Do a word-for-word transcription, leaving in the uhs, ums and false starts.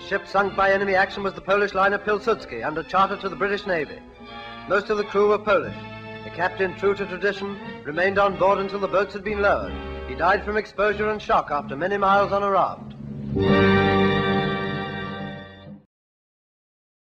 ship sunk by enemy action was the Polish liner Piłsudski, under charter to the British Navy. Most of the crew were Polish. The captain, true to tradition, remained on board until the boats had been lowered. He died from exposure and shock after many miles on a raft.